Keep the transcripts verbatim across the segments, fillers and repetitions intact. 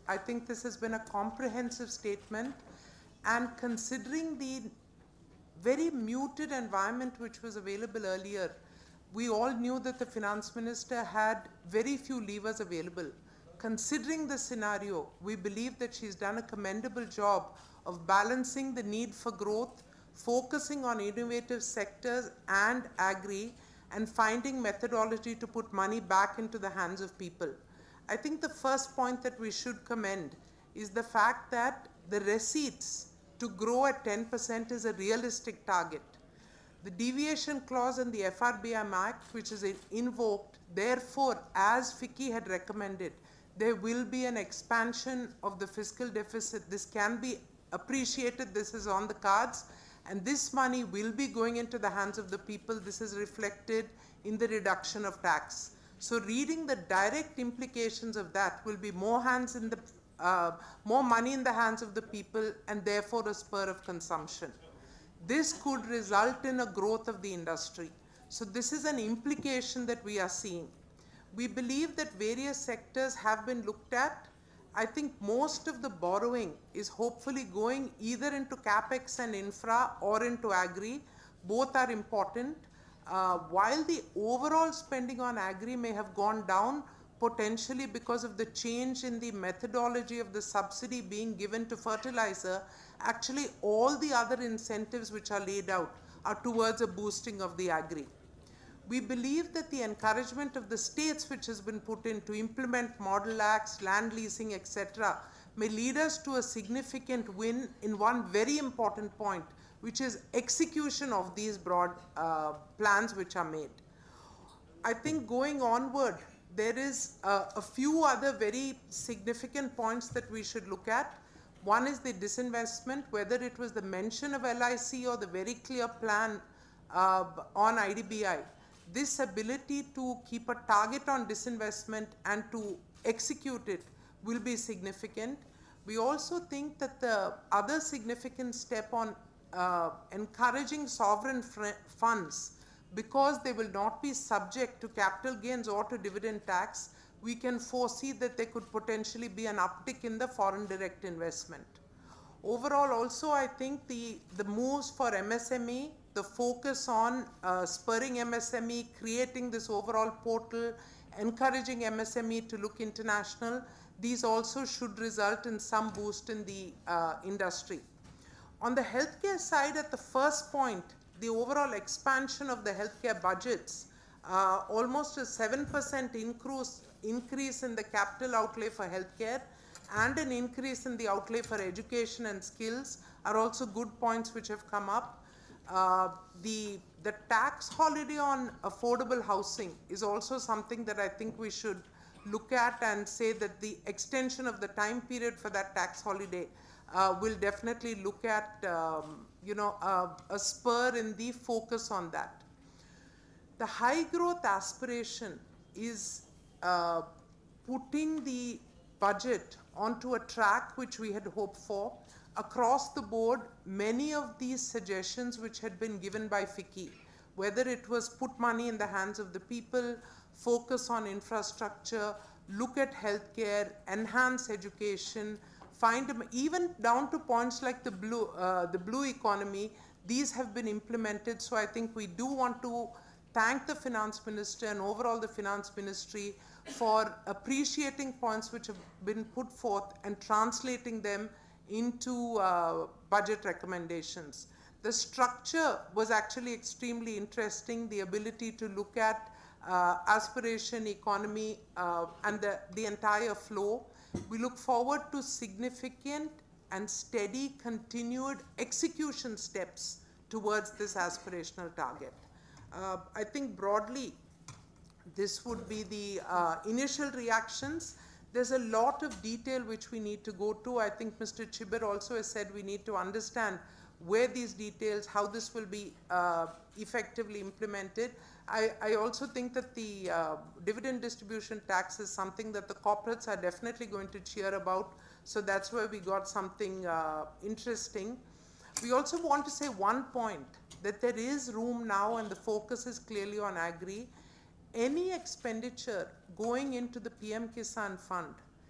I think this has been a comprehensive statement, and considering the very muted environment which was available earlier, we all knew that the finance minister had very few levers available. Considering the scenario, we believe that she's done a commendable job of balancing the need for growth, focusing on innovative sectors and agri, and finding methodology to put money back into the hands of people. I think the first point that we should commend is the fact that the receipts to grow at ten percent is a realistic target. The deviation clause in the F R B M Act, which is invoked, therefore, as FICCI had recommended, there will be an expansion of the fiscal deficit. This can be appreciated, this is on the cards, and this money will be going into the hands of the people. This is reflected in the reduction of tax. So reading the direct implications of that will be more hands in the, uh, more money in the hands of the people, and therefore a spur of consumption. This could result in a growth of the industry. So this is an implication that we are seeing. We believe that various sectors have been looked at. I think most of the borrowing is hopefully going either into capex and infra or into agri. Both are important. Uh, while the overall spending on agri may have gone down, potentially because of the change in the methodology of the subsidy being given to fertilizer, actually all the other incentives which are laid out are towards a boosting of the agri. We believe that the encouragement of the states which has been put in to implement model acts, land leasing, et cetera, may lead us to a significant win in one very important point, which is execution of these broad uh, plans which are made. I think going onward, there is uh, a few other very significant points that we should look at. One is the disinvestment, whether it was the mention of L I C or the very clear plan uh, on I D B I. This ability to keep a target on disinvestment and to execute it will be significant. We also think that the other significant step on uh, encouraging sovereign funds, because they will not be subject to capital gains or to dividend tax, we can foresee that there could potentially be an uptick in the foreign direct investment. Overall, also, I think the, the moves for M S M E, the focus on uh, spurring M S M E, creating this overall portal, encouraging M S M E to look international, these also should result in some boost in the uh, industry. On the healthcare side, at the first point, the overall expansion of the healthcare budgets, uh, almost a seven percent increase, increase in the capital outlay for healthcare and an increase in the outlay for education and skills are also good points which have come up. Uh, the, the tax holiday on affordable housing is also something that I think we should look at and say that the extension of the time period for that tax holiday uh, will definitely look at um, you know, uh, a spur in the focus on that. The high growth aspiration is uh, putting the budget onto a track which we had hoped for. Across the board, many of these suggestions which had been given by FICCI, whether it was put money in the hands of the people, focus on infrastructure, look at healthcare, enhance education, find even down to points like the blue, uh, the blue economy, these have been implemented. So I think we do want to thank the finance minister and overall the finance ministry for appreciating points which have been put forth and translating them into uh, budget recommendations. The structure was actually extremely interesting, the ability to look at uh, aspiration, economy, uh, and the, the entire flow. We look forward to significant and steady continued execution steps towards this aspirational target. Uh, I think broadly, this would be the uh, initial reactions. There's a lot of detail which we need to go to. I think Mister Chibber also has said we need to understand where these details, how this will be uh, effectively implemented. I, I also think that the uh, dividend distribution tax is something that the corporates are definitely going to cheer about. So that's where we got something uh, interesting. We also want to say one point, that there is room now and the focus is clearly on agri. Any expenditure going into the P M Kisan fund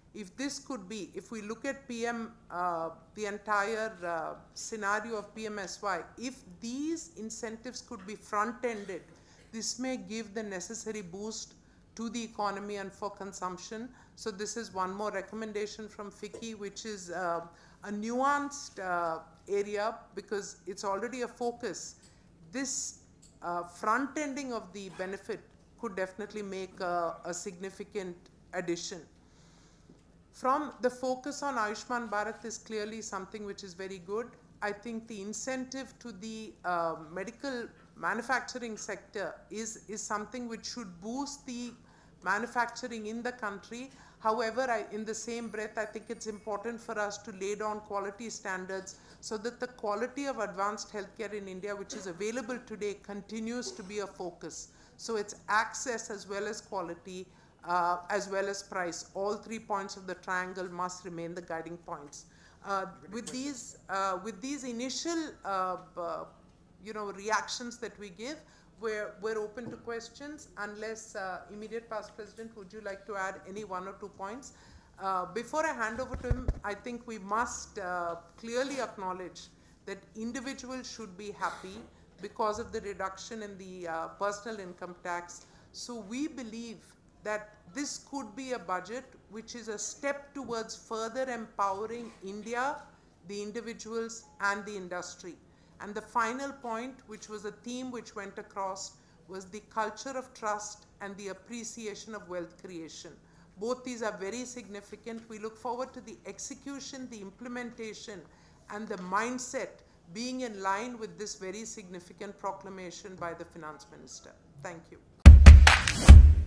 if this could be, if we look at P M, uh, the entire uh, scenario of P M S Y, if these incentives could be front-ended, this may give the necessary boost to the economy and for consumption. So this is one more recommendation from FICCI, which is uh, a nuanced uh, area because it's already a focus. This uh, front-ending of the benefit could definitely make a, a significant addition. From the focus on Ayushman Bharat is clearly something which is very good. I think the incentive to the uh, medical manufacturing sector is, is something which should boost the manufacturing in the country. However, I, in the same breath, I think it's important for us to lay down quality standards so that the quality of advanced healthcare in India, which is available today, continues to be a focus. So it's access as well as quality, uh, as well as price. All three points of the triangle must remain the guiding points. Uh, with these, uh, with these initial, uh, uh, you know, reactions that we give, we're, we're open to questions. Unless uh, immediate past president, would you like to add any one or two points? Uh, before I hand over to him, I think we must uh, clearly acknowledge that individuals should be happy because of the reduction in the uh, personal income tax. So we believe that this could be a budget which is a step towards further empowering India, the individuals and the industry. And the final point, which was a theme which went across, was the culture of trust and the appreciation of wealth creation. Both these are very significant. We look forward to the execution, the implementation, and the mindset being in line with this very significant proclamation by the Finance Minister. Thank you.